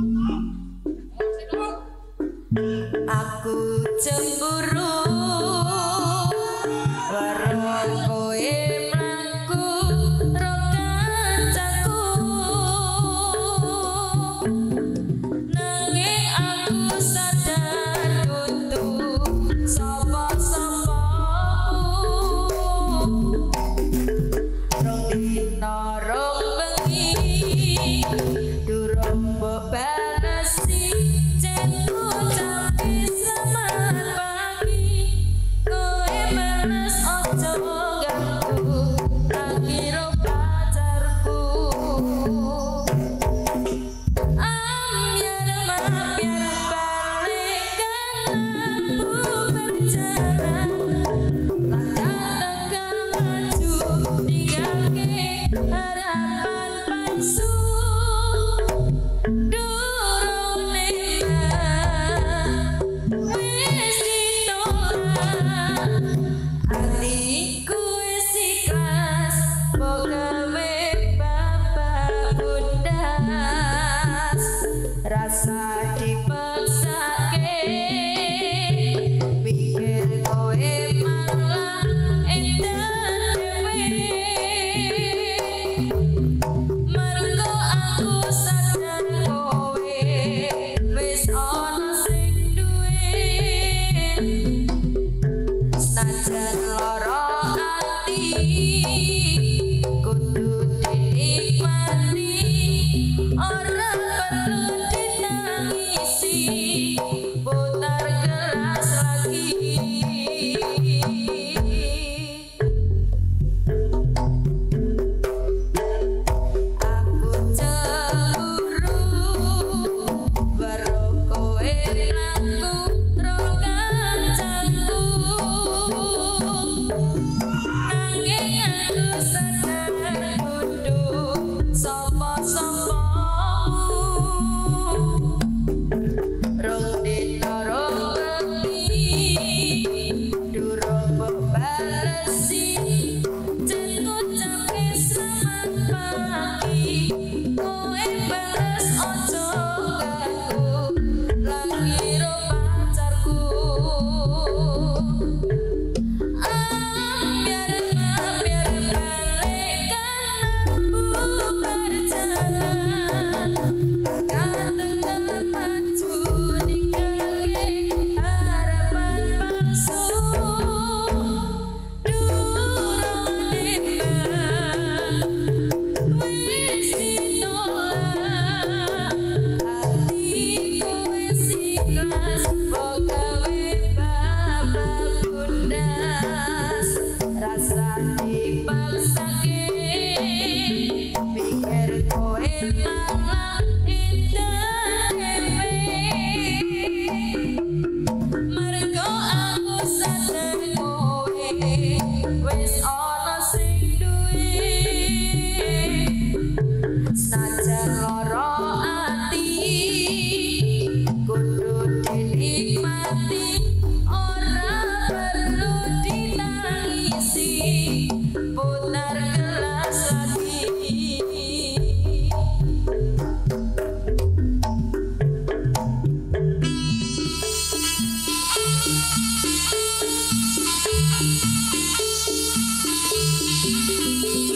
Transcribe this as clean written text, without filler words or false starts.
Aku cemburu karo kowe mlaku ro kancaku, nanging aku sadar kudu sapa-sapaku. Rong dina rong bengi durung mbok balesi chatku sampe selamat pagi. Kowe bales ojo ganggu tak kira pacarku. Ambiar mabiar balikan aku berjalan, langkah tegar maju tinggalke harapan palsu. Durung nembak wis ditolak, hatiku wis ikhlas mbok gawe bapak bundas. Rasa dipaksake pikir kowe malah edan dhewe. Mergo aku sadar kowe wis ana sing duwe, senajan lara ati kudu dinikmati, ora perlu ditangisi, putar gelas lagi. Aku cemburu karo kowe mlaku ro kancaku, nanging aku sadar kudu sapa-sapaku. Rong dina rong bengi durung mbok balesi chatku sampe selamat pagi. Kowe bales ojo ganggu lagi ro pacarku. Ambiar mabiar balikan aku berjalan, langkah tegar maju ninggalke harapan palsu. Durung nembak wis ditolak, hatiku wis ikhlas mbok gawe bapak bundas. Rasa dipaksake pikir kowe malah edan dhewe. Mergo aku sadar kowe wis